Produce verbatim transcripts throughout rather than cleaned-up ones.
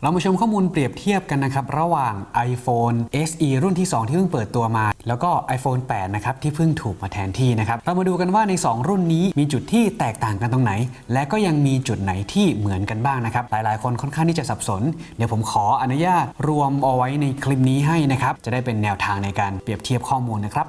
เรามาชมข้อมูลเปรียบเทียบกันนะครับระหว่าง iPhone เอส อี รุ่นที่สองที่เพิ่งเปิดตัวมาแล้วก็ iPhone แปดนะครับที่เพิ่งถูกมาแทนที่นะครับเรามาดูกันว่าในสองรุ่นนี้มีจุดที่แตกต่างกันตรงไหนและก็ยังมีจุดไหนที่เหมือนกันบ้างนะครับหลายๆคนค่อนข้างที่จะสับสนเดี๋ยวผมขออนุญาตรวมเอาไว้ในคลิปนี้ให้นะครับจะได้เป็นแนวทางในการเปรียบเทียบข้อมูลนะครับ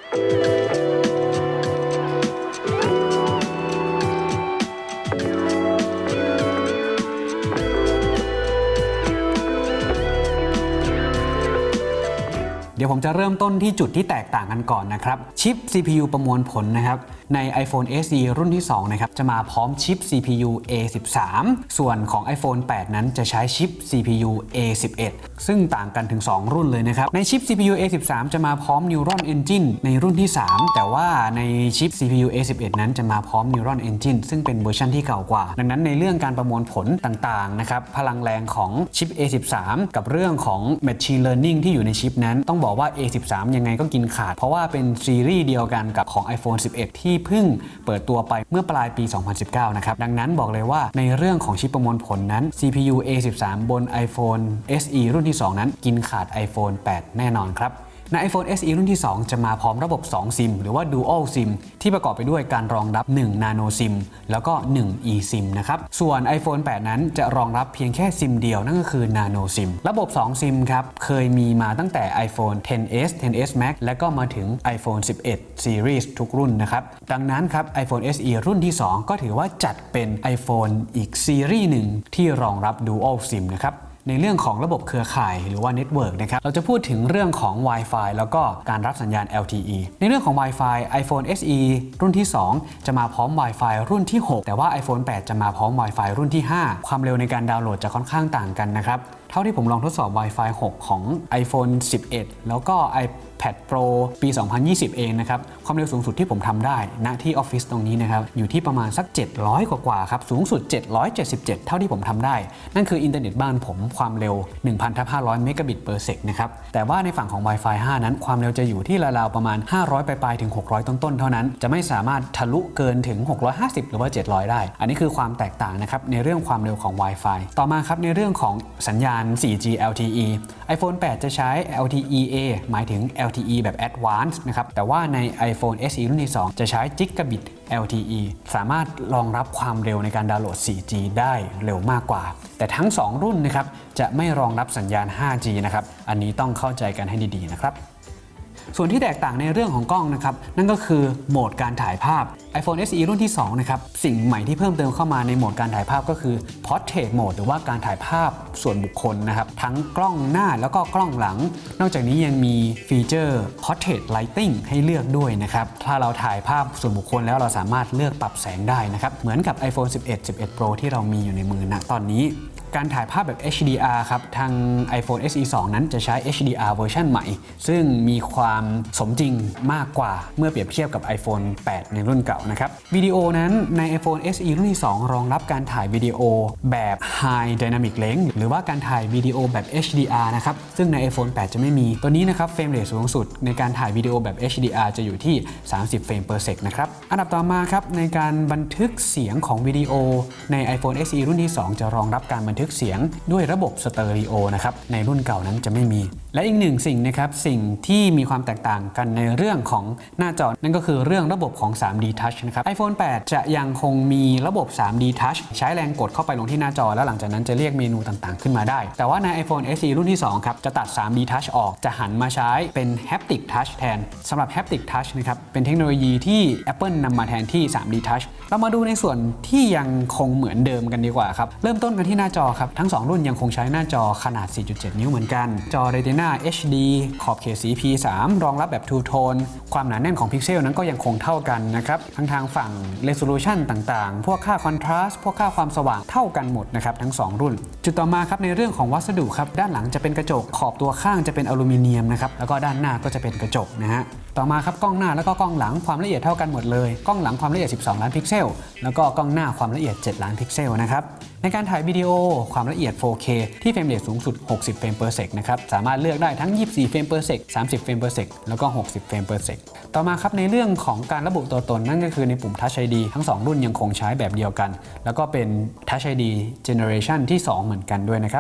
เดี๋ยวผมจะเริ่มต้นที่จุดที่แตกต่างกันก่อนนะครับชิป ซี พี ยู ประมวลผลนะครับใน iPhone เอส อี รุ่นที่สองนะครับจะมาพร้อมชิป ซี พี ยู เอ สิบสาม ส่วนของ iPhone แปด นั้นจะใช้ชิป ซี พี ยู เอ สิบเอ็ด ซึ่งต่างกันถึงสองรุ่นเลยนะครับในชิป ซี พี ยู เอ สิบสาม จะมาพร้อม Neuron Engine ในรุ่นที่สามแต่ว่าในชิป ซี พี ยู เอ สิบเอ็ด นั้นจะมาพร้อม Neuron Engine ซึ่งเป็นเวอร์ชันที่เก่ากว่าดังนั้นในเรื่องการประมวลผลต่างๆนะครับพลังแรงของชิป เอ สิบสาม กับเรื่องของ Machine Learning ที่อยู่ในชิปนั้นต้องบอกว่า เอ สิบสาม ยังไงก็กินขาดเพราะว่าเป็นซีรีส์เดียวกันกับของ iPhone สิบเอ็ด ที่เพิ่งเปิดตัวไปเมื่อปลายปี สองพันสิบเก้า นะครับดังนั้นบอกเลยว่าในเรื่องของชิปประมวลผลนั้น ซี พี ยู เอ สิบสาม บน iPhone เอส อี รุ่นที่สองนั้นกินขาด iPhone แปด แน่นอนครับใน iPhone เอส อี รุ่นที่สองจะมาพร้อมระบบสองซิมหรือว่า Dual SIM ที่ประกอบไปด้วยการรองรับหนึ่ง Nano SIM แล้วก็หนึ่ง eSIM นะครับส่วน iPhone แปด นั้นจะรองรับเพียงแค่ซิมเดียวนั่นก็คือ Nano SIM ระบบสองซิมครับเคยมีมาตั้งแต่ iPhone เท็น เอส เท็น เอส Max และก็มาถึง iPhone สิบเอ็ด Series ทุกรุ่นนะครับดังนั้นครับ iPhone เอส อี รุ่นที่สองก็ถือว่าจัดเป็น iPhone อีกซีรีส์หนึ่งที่รองรับ Dual SIM นะครับในเรื่องของระบบเครือข่ายหรือว่า Network นะครับเราจะพูดถึงเรื่องของ Wi-Fi แล้วก็การรับสัญญาณ แอล ที อี ในเรื่องของ Wi-Fi iPhone เอส อี รุ่นที่สองจะมาพร้อม Wi-Fi รุ่นที่หกแต่ว่า iPhone แปด จะมาพร้อม Wi-Fi รุ่นที่ห้าความเร็วในการดาวน์โหลดจะค่อนข้างต่างกันนะครับเท่าที่ผมลองทดสอบ Wi-Fi หก ของ iPhone สิบเอ็ด แล้วก็ iPad Pro ปี สองพันยี่สิบ เองนะครับความเร็วสูงสุดที่ผมทำได้ณที่ออฟฟิศตรงนี้นะครับอยู่ที่ประมาณสักเจ็ดร้อยกว่าๆครับสูงสุดเจ็ดร้อยเจ็ดสิบเจ็ดเท่าที่ผมทำได้นั่นคืออินเทอร์เน็ตบ้านผมความเร็ว หนึ่งพันทับห้าร้อย เมกะบิต per sec นะครับแต่ว่าในฝั่งของ Wi-Fi ห้า นั้นความเร็วจะอยู่ที่ราวๆประมาณห้าร้อยปลายๆถึงหกร้อยต้นๆเท่านั้นจะไม่สามารถทะลุเกินถึงหกร้อยห้าสิบหรือว่าเจ็ดร้อยได้อันนี้คือความแตกต่างนะครับในเรื่องความเร็วของ Wi-Fi ต่อมาครับในเรื่องของสัญญาณ โฟร์จี แอล ที อี iPhone แปด จะใช้ แอล ที อี เอ หมายถึง แอล ที อี แบบ Advanced นะครับแต่ว่าใน iPhone เอส อี รุ่นที่สองจะใช้ Gigabit แอล ที อี สามารถรองรับความเร็วในการดาวน์โหลด โฟร์จี ได้เร็วมากกว่าแต่ทั้งสองรุ่นนะครับจะไม่รองรับสัญญาณ ไฟว์จี นะครับอันนี้ต้องเข้าใจกันให้ดีๆนะครับส่วนที่แตกต่างในเรื่องของกล้องนะครับนั่นก็คือโหมดการถ่ายภาพ iPhone เอส อี รุ่นที่สองนะครับสิ่งใหม่ที่เพิ่มเติมเข้ามาในโหมดการถ่ายภาพก็คือ Portrait Mode หรือว่าการถ่ายภาพส่วนบุคคลนะครับทั้งกล้องหน้าแล้วก็กล้องหลังนอกจากนี้ยังมีฟีเจอร์ Portrait Lighting ให้เลือกด้วยนะครับถ้าเราถ่ายภาพส่วนบุคคลแล้วเราสามารถเลือกปรับแสงได้นะครับเหมือนกับ iPhone สิบเอ็ด สิบเอ็ด Pro ที่เรามีอยู่ในมือณตอนนี้การถ่ายภาพแบบ เอช ดี อาร์ ครับทาง iPhone เอส อี สอง นั้นจะใช้ เอช ดี อาร์ เวอร์ชันใหม่ซึ่งมีความสมจริงมากกว่าเมื่อเปรียบเทียบกับ iPhone แปด ในรุ่นเก่านะครับวิดีโอนั้นใน iPhone เอส อี รุ่นที่สองรองรับการถ่ายวิดีโอแบบ High Dynamic Range หรือว่าการถ่ายวิดีโอแบบ เอช ดี อาร์ นะครับซึ่งใน iPhone แปด จะไม่มีตัวนี้นะครับเฟรมเรทสูงสุดในการถ่ายวิดีโอแบบ เอช ดี อาร์ จะอยู่ที่สามสิบเฟรม per sec นะครับอันดับต่อมาครับในการบันทึกเสียงของวิดีโอใน iPhone เอส อี รุ่นที่สองจะรองรับการบันทึกเสียงด้วยระบบสเตอริโอนะครับในรุ่นเก่านั้นจะไม่มีและอีกหนึ่งสิ่งนะครับสิ่งที่มีความแตกต่างกันในเรื่องของหน้าจอนั่นก็คือเรื่องระบบของ ทรี ดี Touch นะครับ iPhone แปด จะยังคงมีระบบ ทรี ดี Touch ใช้แรงกดเข้าไปลงที่หน้าจอแล้วหลังจากนั้นจะเรียกเมนูต่างๆขึ้นมาได้แต่ว่าใน iPhone เอส อี รุ่นที่สองครับจะตัด ทรี ดี Touch ออกจะหันมาใช้เป็น Haptic Touch แทนสำหรับ Haptic Touch นะครับเป็นเทคโนโลยีที่ Apple นำมาแทนที่ ทรี ดี Touch เรามาดูในส่วนที่ยังคงเหมือนเดิมกันดีกว่าครับเริ่มต้นกันที่หน้าจอครับทั้งสองรุ่นยังคงใช้หน้าจอขนาด สี่จุดเจ็ด นิ้วเหมือนกันจอ Retina เอช ดี ขอบเขตสี พี สาม รองรับแบบ Two Tone ความหนาแน่นของพิกเซลนั้นก็ยังคงเท่ากันนะครับทั้งทางฝั่ง Resolution ต่างๆพวกค่า Contrast พวกค่าความสว่างเท่ากันหมดนะครับทั้งสองรุ่นจุดต่อมาครับในเรื่องของวัสดุครับด้านหลังจะเป็นกระจกขอบตัวข้างจะเป็นอลูมิเนียมนะครับแล้วก็ด้านหน้าก็จะเป็นกระจกนะฮะต่อมาครับกล้องหน้าแล้วก็กล้องหลังความละเอียดเท่ากันหมดเลยกล้องหลังความละเอียดสิบสองล้านพิกเซลแล้วก็กล้องหน้าความละเอียดเจ็ดล้านพิกเซลนะครับในการถ่ายวิดีโอความละเอียด โฟร์เค ที่เฟรมเรทสูงสุดหกสิบเฟรม per sec นะครับสามารถเลือกได้ทั้งยี่สิบสี่เฟรม per sec สามสิบเฟรม per sec แล้วก็หกสิบเฟรม per sec ต่อมาครับในเรื่องของการระบุตัวตนนั่นก็คือในปุ่ม Touch ไอ ดี ทั้งสองรุ่นยังคงใช้แบบเดียวกันแล้วก็เป็น Touch ไอ ดี Generation ที่สองเหมือนกันด้วยนะครับ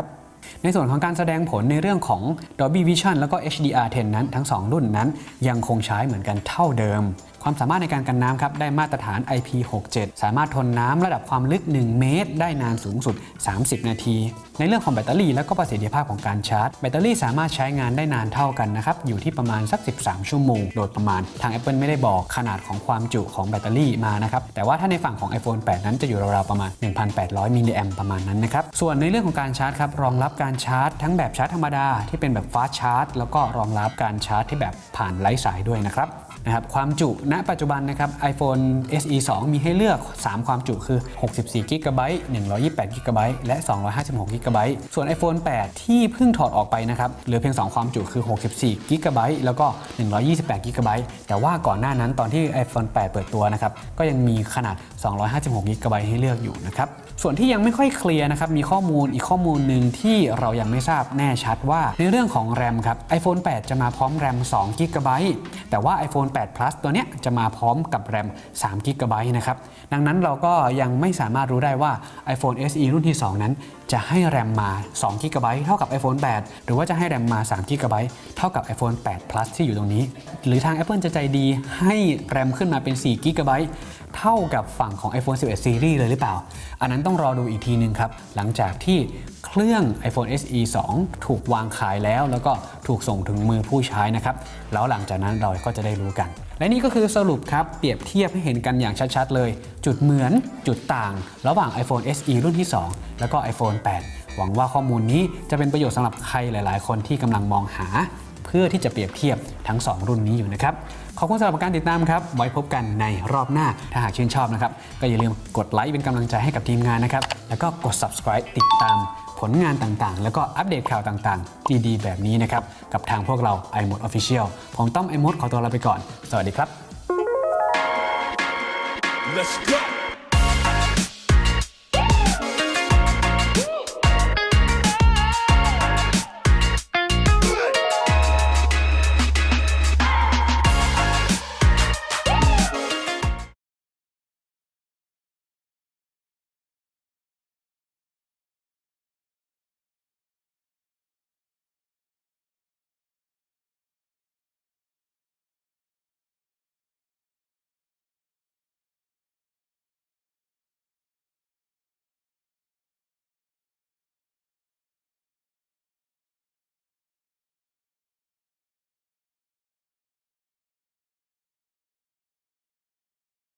ในส่วนของการแสดงผลในเรื่องของ Dolby Vision แล้วก็ เอช ดี อาร์ เท็น นั้นทั้งสองรุ่นนั้นยังคงใช้เหมือนกันเท่าเดิมความสามารถในการกันน้ำครับได้มาตรฐาน ไอ พี หกสิบเจ็ด สามารถทนน้ำระดับความลึกหนึ่งเมตรได้นานสูงสุดสามสิบนาทีในเรื่องของแบตเตอรี่และก็ประสิทธิภาพของการชาร์จแบตเตอรี่สามารถใช้งานได้นานเท่ากันนะครับอยู่ที่ประมาณสักสิบสามชั่วโมงโดยประมาณทาง Apple ไม่ได้บอกขนาดของความจุของแบตเตอรี่มานะครับแต่ว่าถ้าในฝั่งของ iPhone แปด นั้นจะอยู่ราวๆประมาณ หนึ่งพันแปดร้อย มิลลิแอมป์ประมาณนั้นนะครับส่วนในเรื่องของการชาร์จครับรองรับการชาร์จทั้งแบบชาร์จธรรมดาที่เป็นแบบฟาสต์ชาร์จแล้วก็รองรับการชาร์จที่แบบผ่านไร้สายด้วยนะครับนะครับความจุณปัจจุบันนะครับ iPhone เอส อี สอง มีให้เลือกสามความจุคือหกสิบสี่กิกะไบต์ หนึ่งร้อยยี่สิบแปดกิกะไบต์และสองร้อยห้าสิบหกกิกะไบต์ส่วน iPhone แปด ที่เพิ่งถอดออกไปนะครับเหลือเพียงสองความจุคือหกสิบสี่กิกะไบต์แล้วก็หนึ่งร้อยยี่สิบแปดกิกะไบต์แต่ว่าก่อนหน้านั้นตอนที่ iPhone แปด เปิดตัวนะครับก็ยังมีขนาดสองร้อยห้าสิบหกกิกะไบต์ให้เลือกอยู่นะครับส่วนที่ยังไม่ค่อยเคลียร์นะครับมีข้อมูลอีกข้อมูลหนึ่งที่เรายังไม่ทราบแน่ชัดว่าในเรื่องของ แรม ครับ iPhone แปด จะมาพร้อม แรม สองกิกะไบต์แต่ว่า iPhone แปด Plus ตัวเนี้ยจะมาพร้อมกับ แรม สามกิกะไบต์นะครับดังนั้นเราก็ยังไม่สามารถรู้ได้ว่า iPhone เอส อี รุ่นที่สองนั้นจะให้ แรม มาสองกิกะไบต์เท่ากับ iPhone แปด หรือว่าจะให้ แรม มาสามกิกะไบต์เท่ากับ iPhone แปด Plus ที่อยู่ตรงนี้หรือทาง Apple จะใจดีให้ แรม ขึ้นมาเป็นสี่กิกะไบต์เท่ากับฝั่งของ iPhone สิบเอ็ด Series เลยหรือเปล่าอันนั้นต้องรอดูอีกทีนึงครับหลังจากที่เครื่อง iPhone เอส อี สอง ถูกวางขายแล้วแล้วก็ถูกส่งถึงมือผู้ใช้นะครับแล้วหลังจากนั้นเราก็จะได้รู้กันและนี่ก็คือสรุปครับเปรียบเทียบให้เห็นกันอย่างชัดๆเลยจุดเหมือนจุดต่างระหว่าง iPhone เอส อี รุ่นที่สองแล้วก็ iPhone แปด หวังว่าข้อมูลนี้จะเป็นประโยชน์สำหรับใครหลายๆคนที่กำลังมองหาเพื่อที่จะเปรียบเทียบทั้งสองรุ่นนี้อยู่นะครับขอบคุณสำหรับการติดตามครับไว้พบกันในรอบหน้าถ้าหากชื่นชอบนะครับก็อย่าลืมกดไลค์เป็นกำลังใจให้กับทีมงานนะครับแล้วก็กด Subscribe ติดตามผลงานต่างๆแล้วก็อัปเดตข่าวต่างๆดีๆแบบนี้นะครับกับทางพวกเรา iMode Official ผมต้อม iMode ขอตัวลาไปก่อนสวัสดีครับ Let's go